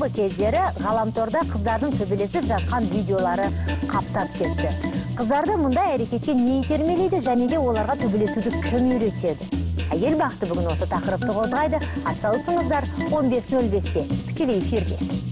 соңғы кездері ғаламторда қыздардың төбелесіп жатқан видеолары қаптап кетті. Қыздарды мұндай әрекетке не итермелейді және де оларға төбелесуді кім үйретеді? Әйел бақыты бүгін осы тақырыпты қозғайды. Атсалысыңыздар 15:05-те тікелей эфирде.